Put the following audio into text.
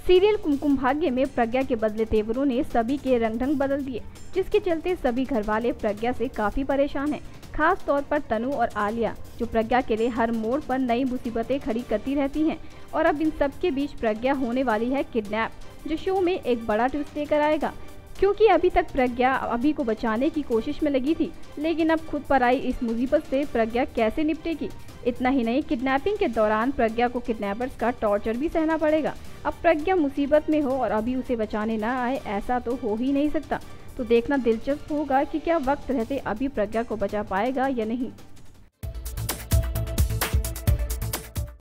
Serial Kumkum Bhagya में प्रज्ञा के बदले तेवरों ने सभी के रंग ढंग बदल दिए, जिसके चलते सभी घरवाले प्रज्ञा से काफी परेशान हैं। खास तौर पर तनु और आलिया, जो प्रज्ञा के लिए हर मोड़ पर नई मुसीबतें खड़ी करती रहती हैं। और अब इन सब के बीच प्रज्ञा होने वाली है किडनैप, जो शो में एक बड़ा ट्विस्ट लेकर आएगा। क्योंकि अभी तक प्रज्ञा अभी को बचाने की कोशिश में लगी थी, लेकिन अब खुद पर आई इस मुसीबत से प्रज्ञा कैसे निपटेगी। इतना ही नहीं, किडनैपिंग के दौरान प्रज्ञा को किडनैपर्स का टॉर्चर भी सहना पड़ेगा। अब प्रज्ञा मुसीबत में हो और अभी उसे बचाने ना आए, ऐसा तो हो ही नहीं सकता। तो देखना दिलचस्प होगा कि क्या वक्त रहते अभी प्रज्ञा को बचा पाएगा या नहीं।